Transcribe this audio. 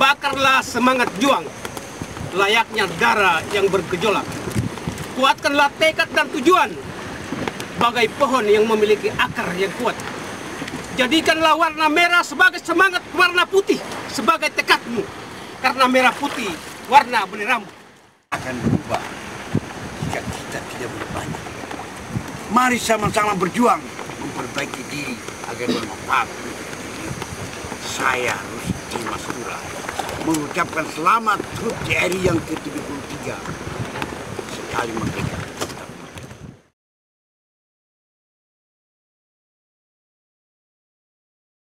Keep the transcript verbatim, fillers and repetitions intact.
Bakarlah semangat juang, layaknya negara yang bergejolak. Kuatkanlah tekad dan tujuan, bagai pohon yang memiliki akar yang kuat. Jadikanlah warna merah sebagai semangat, warna putih sebagai tekadmu. Karena merah putih, warna benderamu. Akan berubah jika kita tidak berbanyak. Mari sama-sama berjuang memperbaiki diri agar bermanfaat. Saya Rusdi Mastura mengucapkan selamat H U T R I yang ke tujuh puluh tiga sekali merdeka.